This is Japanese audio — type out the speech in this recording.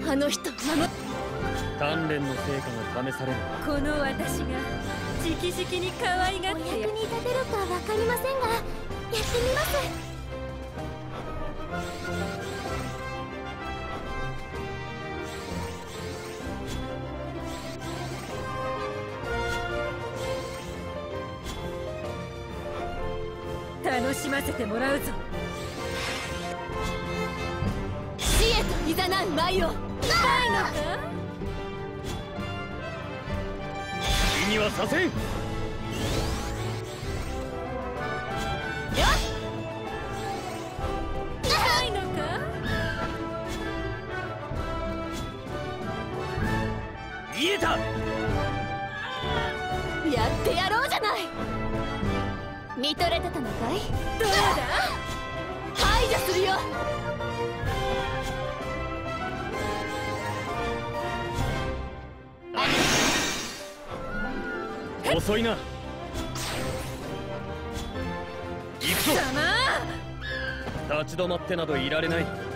あの人鍛錬の成果が試される。 この私が直々に可愛がってお役に立てるかわかりませんが、やってみます。 楽しませてもらうぞ。 死へといざなう舞を。 ないのか。 気にはさせん。 ないのか。 見えた。 やってやろうじゃない。見とれてたのかい。 どうだ。 排除するよ。 遅いな。行くぞ。 ざま立ち止まってなどいられない。